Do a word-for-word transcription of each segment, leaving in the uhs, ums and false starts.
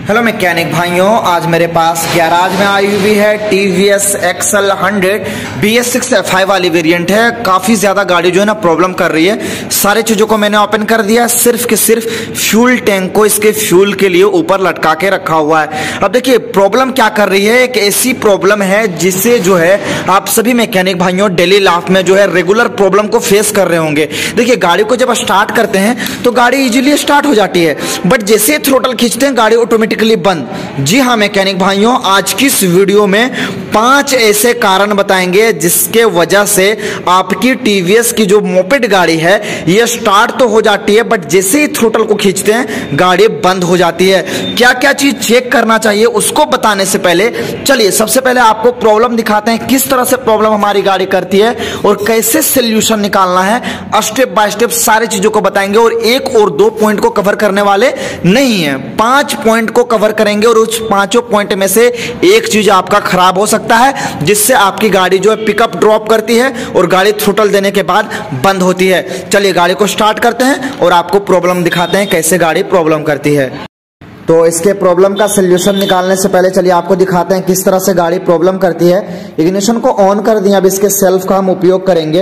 Hello mechanic भाइयों, आज मेरे पास गैराज में आई हुई है TVS XL hundred B S six F I वाली वेरिएंट है। काफ़ी ज़्यादा गाड़ी जो है ना प्रॉब्लम कर रही है। सारी चीज़ों को मैंने ओपन कर दिया, सिर्फ के सिर्फ फ्यूल टैंक को इसके फ्यूल के लिए ऊपर लटका के रखा हुआ है। अब देखिए प्रॉब्लम क्या कर रही है, एक ऐसी प्रॉब्लम है जिससे जो है आप सभी मैकेनिक भाइयों डेली लाइफ में जो है रेगुलर प्रॉब्लम को फेस कर रहे होंगे। देखिए गाड़ी को जब स्टार्ट करते हैं तो गाड़ी इजीली स्टार्ट हो जाती है, बट जैसे थ्रोटल खींचते हैं गाड़ी ऑटोमेटिक बंद। जी हाँ मैकेनिक भाइयों, आज की इस वीडियो में पांच ऐसे कारण बताएंगे जिसके वजह से आपकी टीवीएस की जो मोपेड गाड़ी है ये स्टार्ट तो हो जाती है, बट जैसे ही थ्रोटल को खींचते हैं गाड़ी बंद हो जाती है। क्या क्या चीज चेक करना चाहिए उसको बताने से पहले चलिए सबसे पहले आपको प्रॉब्लम दिखाते हैं, किस तरह से प्रॉब्लम हमारी गाड़ी करती है और कैसे सोल्यूशन निकालना है। स्टेप बाय स्टेप सारी चीजों को बताएंगे और एक और दो पॉइंट को कवर करने वाले नहीं है, पांच पॉइंट को कवर करेंगे और उस पांचों पॉइंट में से एक चीज आपका खराब हो सकता है जिससे आपकी गाड़ी जो है पिकअप ड्रॉप करती है और गाड़ी थ्रोटल देने के बाद बंद होती है। चलिए गाड़ी को स्टार्ट करते हैं और आपको प्रॉब्लम दिखाते हैं कैसे गाड़ी प्रॉब्लम करती है। तो इसके प्रॉब्लम का सोल्यूशन निकालने से पहले चलिए आपको दिखाते हैं किस तरह से गाड़ी प्रॉब्लम करती है। इग्निशन को ऑन कर दिया, अब इसके सेल्फ का हम उपयोग करेंगे।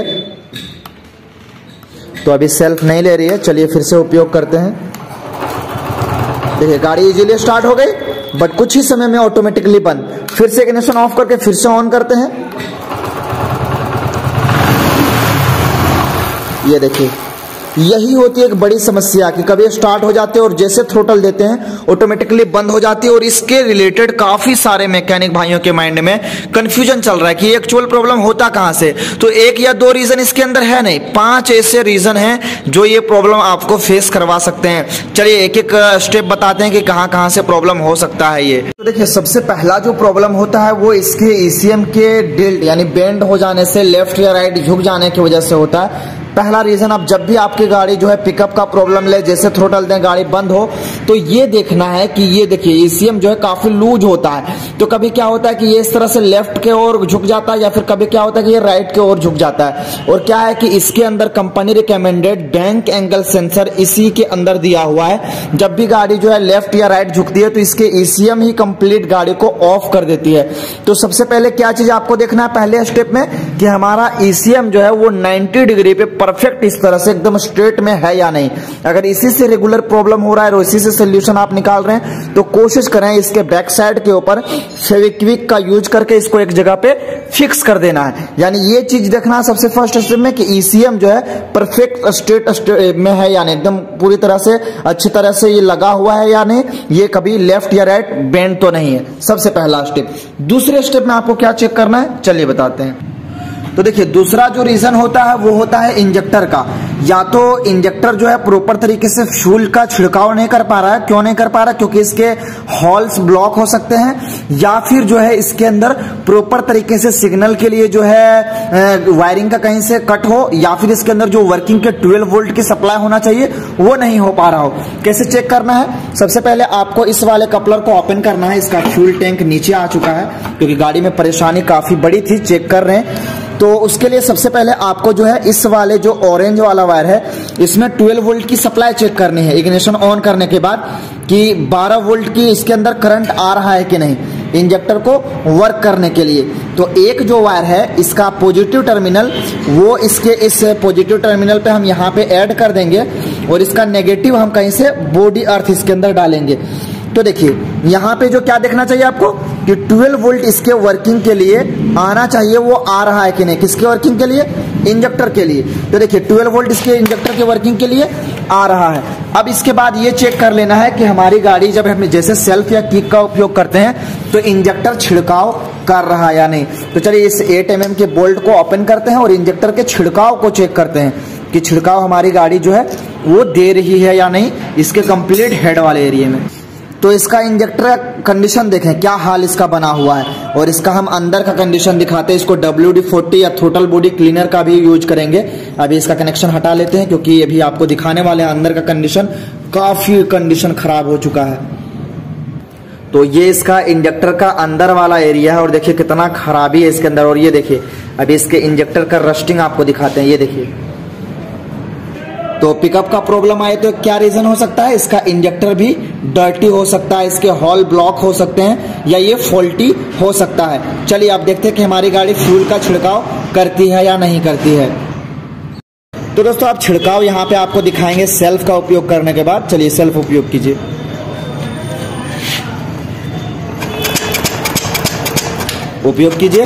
तो अभी सेल्फ नहीं ले रही है, चलिए फिर से उपयोग करते हैं। देखिए गाड़ी इजीली स्टार्ट हो गई, बट कुछ ही समय में ऑटोमेटिकली बंद। फिर से इग्निशन ऑफ करके फिर से ऑन करते हैं। ये देखिए यही होती है एक बड़ी समस्या कि कभी स्टार्ट हो जाते हैं और जैसे थ्रोटल देते हैं ऑटोमेटिकली बंद हो जाती है। और इसके रिलेटेड काफी सारे मैकेनिक भाइयों के माइंड में कंफ्यूजन चल रहा है कि एक्चुअल प्रॉब्लम होता कहां से। तो एक या दो रीजन इसके अंदर है नहीं, पांच ऐसे रीजन हैं जो ये प्रॉब्लम आपको फेस करवा सकते हैं। चलिए एक एक स्टेप बताते हैं कि कहां कहां से प्रॉब्लम हो सकता है ये। तो देखिए सबसे पहला जो प्रॉब्लम होता है वो इसके ईसीएम के डिल्ट यानी बेंड हो जाने से, लेफ्ट या राइट झुक जाने की वजह से होता है। पहला रीजन, अब जब भी आपकी गाड़ी जो है पिकअप का प्रॉब्लम ले, जैसे थ्रोटल दें गाड़ी बंद हो, तो ये देखना है कि ये देखिए ईसीएम जो है काफी लूज होता है। तो कभी क्या होता है कि ये इस तरह से लेफ्ट के ओर झुक जाता है या फिर कभी क्या होता है कि ये राइट के ओर झुक जाता है। और क्या है कि इसके अंदर company recommended bank angle sensor इसी के अंदर दिया हुआ है। जब भी गाड़ी जो है लेफ्ट या राइट झुकती है तो इसके ईसीएम ही कंप्लीट गाड़ी को ऑफ कर देती है। तो सबसे पहले क्या चीज आपको देखना है पहले स्टेप में कि हमारा ईसीएम जो है वो नाइन्टी डिग्री पे परफेक्ट इस तरह से एकदम स्ट्रेट में है या नहीं। अगर इसी से रेगुलर प्रॉब्लम हो रहा है और इसी से सोल्यूशन आप निकाल रहे हैं तो कोशिश करें इसके बैक साइड के ऊपर फेविक्विक का यूज करके इसको एक जगह पे फिक्स कर देना है। यानी ये चीज देखना सबसे फर्स्ट स्टेप में कि ईसीएम जो है परफेक्ट स्ट्रेट में है या नहीं, एकदम पूरी तरह से अच्छी तरह से ये लगा हुआ है या नहीं, ये कभी लेफ्ट या राइट बेंड तो नहीं है। सबसे पहला स्टेप। दूसरे स्टेप में आपको क्या चेक करना है चलिए बताते हैं। तो देखिए दूसरा जो रीजन होता है वो होता है इंजेक्टर का। या तो इंजेक्टर जो है प्रॉपर तरीके से फ्यूल का छिड़काव नहीं कर पा रहा है। क्यों नहीं कर पा रहा है? क्योंकि इसके हॉल्स ब्लॉक हो सकते हैं, या फिर जो है इसके अंदर प्रॉपर तरीके से सिग्नल के लिए जो है वायरिंग का कहीं से कट हो, या फिर इसके अंदर जो वर्किंग के ट्वेल्व वोल्ट की सप्लाई होना चाहिए वो नहीं हो पा रहा हो। कैसे चेक करना है? सबसे पहले आपको इस वाले कपलर को ओपन करना है। इसका फ्यूल टैंक नीचे आ चुका है क्योंकि गाड़ी में परेशानी काफी बड़ी थी, चेक कर रहे हैं। तो उसके लिए सबसे पहले आपको जो है इस वाले जो ऑरेंज वाला वायर है इसमें ट्वेल्व वोल्ट की सप्लाई चेक करनी है इग्निशन ऑन करने के बाद कि बारह वोल्ट की इसके अंदर करंट आ रहा है कि नहीं इंजेक्टर को वर्क करने के लिए। तो एक जो वायर है इसका पॉजिटिव टर्मिनल, वो इसके इस पॉजिटिव टर्मिनल पे हम यहाँ पे ऐड कर देंगे और इसका नेगेटिव हम कहीं से बॉडी अर्थ इसके अंदर डालेंगे। तो देखिए यहाँ पे जो क्या देखना चाहिए आपको कि ट्वेल्व वोल्ट इसके वर्किंग के लिए आना चाहिए, वो आ रहा है कि नहीं। किसके वर्किंग के लिए? इंजेक्टर के लिए। तो देखिए ट्वेल्व वोल्ट इसके इंजेक्टर के वर्किंग के लिए आ रहा है। अब इसके बाद ये चेक कर लेना है कि हमारी गाड़ी जब हम जैसे सेल्फ या किक का उपयोग करते हैं तो इंजेक्टर छिड़काव कर रहा है या नहीं। तो चलिए इस एट एम एम के बोल्ट को ओपन करते हैं और इंजेक्टर के छिड़काव को चेक करते हैं कि छिड़काव हमारी गाड़ी जो है वो दे रही है या नहीं इसके कंप्लीट हेड वाले एरिया में। तो इसका इंजेक्टर कंडीशन देखें क्या हाल इसका बना हुआ है, और इसका हम अंदर का कंडीशन दिखाते हैं। इसको डब्ल्यू डी फोर्टी या थ्रोटल बॉडी क्लीनर का भी यूज करेंगे। अभी इसका कनेक्शन हटा लेते हैं क्योंकि ये भी आपको दिखाने वाले हैं अंदर का कंडीशन, काफी कंडीशन खराब हो चुका है। तो ये इसका इंजेक्टर का अंदर वाला एरिया है और देखिए कितना खराबी है इसके अंदर। और ये देखिए अभी इसके इंजेक्टर का रस्टिंग आपको दिखाते हैं, ये देखिए तो पिकअप का प्रॉब्लम आए तो क्या रीजन हो सकता है, इसका इंजेक्टर भी डर्टी हो सकता है, इसके हॉल ब्लॉक हो सकते हैं, या ये फॉल्टी हो सकता है। चलिए आप देखते हैं कि हमारी गाड़ी फ्यूल का छिड़काव करती है या नहीं करती है। तो दोस्तों आप छिड़काव यहाँ पे आपको दिखाएंगे सेल्फ का उपयोग करने के बाद। चलिए सेल्फ उपयोग कीजिए। उपयोग कीजिए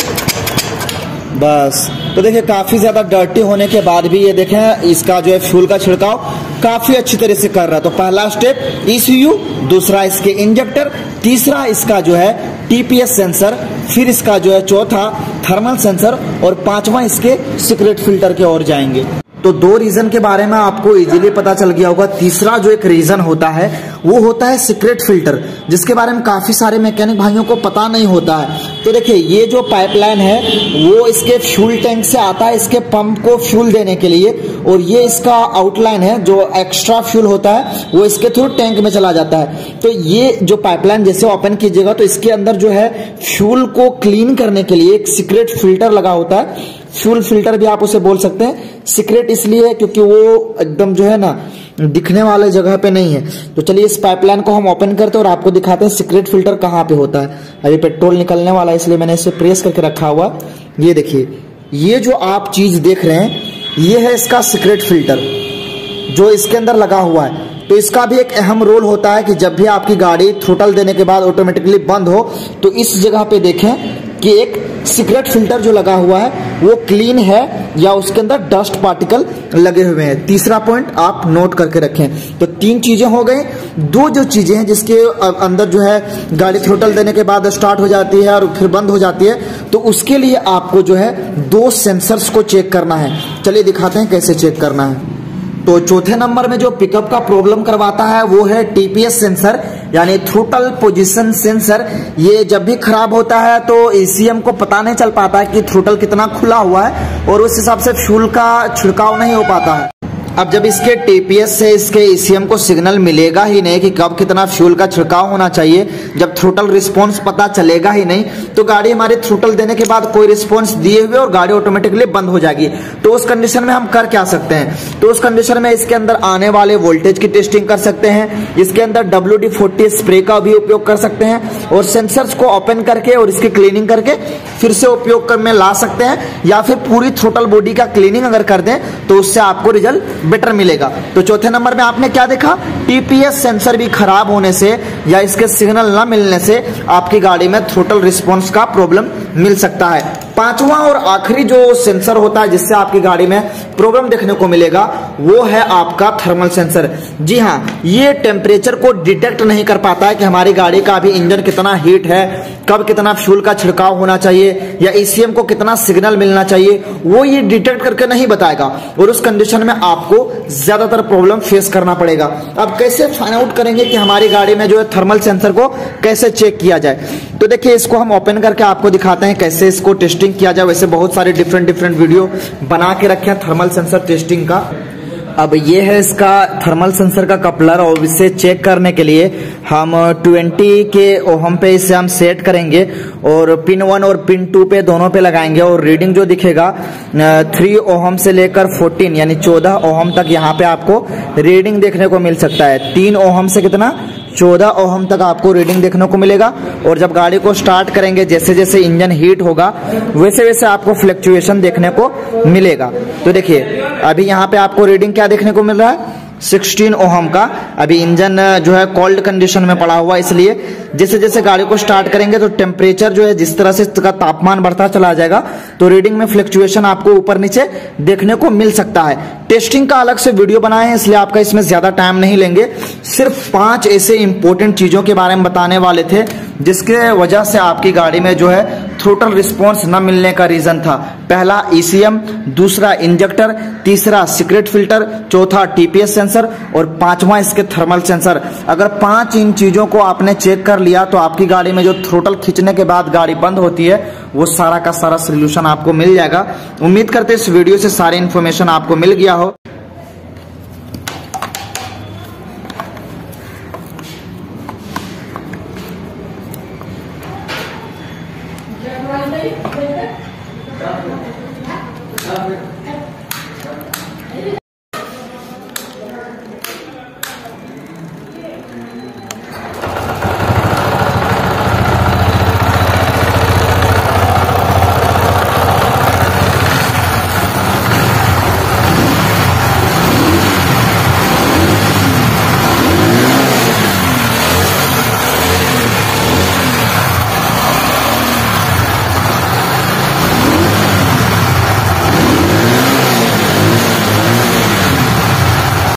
बस। तो देखिए काफी ज्यादा डर्टी होने के बाद भी ये देखें इसका जो है फ्यूल का छिड़काव काफी अच्छी तरह से कर रहा है। तो पहला स्टेप ईसीयू, दूसरा इसके इंजेक्टर, तीसरा इसका जो है टीपीएस सेंसर, फिर इसका जो है चौथा थर्मल सेंसर और पांचवा इसके सीक्रेट फिल्टर के ओर जाएंगे। तो दो रीजन के बारे में आपको इजीली पता चल गया होगा। तीसरा जो एक रीजन होता है वो होता है सीक्रेट फिल्टर, जिसके बारे में काफी सारे मैकेनिक भाइयों को पता नहीं होता है। तो देखिए ये जो पाइपलाइन है वो इसके फ्यूल टैंक से आता है इसके पंप को फ्यूल देने के लिए, और ये इसका आउटलाइन है जो एक्स्ट्रा फ्यूल होता है वो इसके थ्रू टैंक में चला जाता है। तो ये जो पाइपलाइन जैसे ओपन कीजिएगा तो इसके अंदर जो है फ्यूल को क्लीन करने के लिए एक सीक्रेट फिल्टर लगा होता है। फ्यूल फिल्टर भी आप उसे बोल सकते हैं। सीक्रेट इसलिए है क्योंकि वो एकदम जो है ना दिखने वाले जगह पे नहीं है। तो चलिए इस पाइपलाइन को हम ओपन करते हैं और आपको दिखाते हैं सीक्रेट फिल्टर कहाँ पे होता है। अभी पेट्रोल निकलने वाला है इसलिए मैंने इसे प्रेस करके रखा हुआ। ये देखिए ये जो आप चीज देख रहे हैं ये है इसका सीक्रेट फिल्टर जो इसके अंदर लगा हुआ है। तो इसका भी एक अहम रोल होता है कि जब भी आपकी गाड़ी थ्रोटल देने के बाद ऑटोमेटिकली बंद हो तो इस जगह पे देखें कि एक सीक्रेट फिल्टर जो लगा हुआ है वो क्लीन है या उसके अंदर डस्ट पार्टिकल लगे हुए हैं। तीसरा पॉइंट आप नोट करके रखें। तो तीन चीजें हो गई। दो जो चीजें हैं जिसके अंदर जो है गाड़ी थ्रोटल देने के बाद स्टार्ट हो जाती है और फिर बंद हो जाती है, तो उसके लिए आपको जो है दो सेंसर्स को चेक करना है। चलिए दिखाते हैं कैसे चेक करना है। तो चौथे नंबर में जो पिकअप का प्रॉब्लम करवाता है वो है टीपीएस सेंसर यानी थ्रोटल पोजीशन सेंसर। ये जब भी खराब होता है तो ईसीएम को पता नहीं चल पाता है कि थ्रोटल कितना खुला हुआ है और उस हिसाब से फ्यूल का छिड़काव नहीं हो पाता है। अब जब इसके टीपीएस से इसके ईसीएम को सिग्नल मिलेगा ही नहीं कि कब कितना फ्यूल का छिड़काव होना चाहिए, जब थ्रोटल रिस्पॉन्स पता चलेगा ही नहीं तो गाड़ी हमारी थ्रोटल देने के बाद कोई रिस्पॉन्स दिए हुए और गाड़ी ऑटोमेटिकली बंद हो जाएगी। तो उस कंडीशन में हम कर क्या सकते हैं, तो उस कंडीशन में इसके अंदर आने वाले वोल्टेज की टेस्टिंग कर सकते हैं, इसके अंदर डब्ल्यू डी फोर्टी स्प्रे का भी उपयोग कर सकते हैं और सेंसर्स को ओपन करके और इसकी क्लीनिंग करके फिर से उपयोग कर में ला सकते हैं, या फिर पूरी थ्रोटल बॉडी का क्लीनिंग अगर कर दें तो उससे आपको रिजल्ट बेटर मिलेगा। तो चौथे नंबर में आपने क्या देखा, टीपीएस सेंसर भी खराब होने से या इसके सिग्नल ना मिलने से आपकी गाड़ी में थ्रोटल रिस्पॉन्स का प्रॉब्लम मिल सकता है। पांचवा और आखिरी जो सेंसर होता है जिससे आपकी गाड़ी में प्रॉब्लम देखने को मिलेगा वो है आपका थर्मल सेंसर। जी हाँ, ये टेम्परेचर को डिटेक्ट नहीं कर पाता है कि हमारी गाड़ी का अभी इंजन कितना हीट है, कब कितना फ्यूल का छिड़काव होना चाहिए या ईसीएम को कितना सिग्नल मिलना चाहिए, वो ये डिटेक्ट करके नहीं बताएगा और उस कंडीशन में आपको ज्यादातर प्रॉब्लम फेस करना पड़ेगा। अब कैसे फाइंड आउट करेंगे कि हमारी गाड़ी में जो है थर्मल सेंसर को कैसे चेक किया जाए, तो देखिए इसको हम ओपन करके आपको दिखाते हैं कैसे इसको टेस्टिंग किया जाए। वैसे बहुत सारे डिफरेंट डिफरेंट वीडियो बना के रखे हैं थर्मल सेंसर टेस्टिंग का। अब ये है इसका थर्मल सेंसर का कपलर और इसे चेक करने के लिए हम ट्वेंटी के ओहम पे इसे हम सेट करेंगे और पिन वन और पिन टू पे दोनों पे लगाएंगे और रीडिंग जो दिखेगा थ्री ओहम से लेकर फोर्टीन यानी चौदह ओहम तक यहाँ पे आपको रीडिंग देखने को मिल सकता है। तीन ओहम से कितना चौदह ओहम तक आपको रीडिंग देखने को मिलेगा और जब गाड़ी को स्टार्ट करेंगे जैसे जैसे इंजन हीट होगा वैसे वैसे आपको फ्लक्चुएशन देखने को मिलेगा। तो देखिए अभी यहाँ पे आपको रीडिंग क्या देखने को मिल रहा है, सोलह ओहम का। अभी इंजन जो है कोल्ड कंडीशन में पड़ा हुआ, इसलिए जैसे जैसे गाड़ी को स्टार्ट करेंगे तो टेम्परेचर जो है जिस तरह से इसका तापमान बढ़ता चला जाएगा तो रीडिंग में फ्लक्चुएशन आपको ऊपर नीचे देखने को मिल सकता है। टेस्टिंग का अलग से वीडियो बनाए हैं इसलिए आपका इसमें ज्यादा टाइम नहीं लेंगे। सिर्फ पांच ऐसे इंपॉर्टेंट चीजों के बारे में बताने वाले थे जिसके वजह से आपकी गाड़ी में जो है थ्रोटल रिस्पॉन्स न मिलने का रीजन था। पहला ईसीएम, दूसरा इंजेक्टर, तीसरा सीक्रेट फिल्टर, चौथा टीपीएस सेंसर और पांचवा इसके थर्मल सेंसर। अगर पांच इन चीजों को आपने चेक कर लिया तो आपकी गाड़ी में जो थ्रोटल खींचने के बाद गाड़ी बंद होती है वो सारा का सारा सोल्यूशन आपको मिल जाएगा। उम्मीद करते हैं इस वीडियो से सारी इन्फॉर्मेशन आपको मिल गया हो। Jangan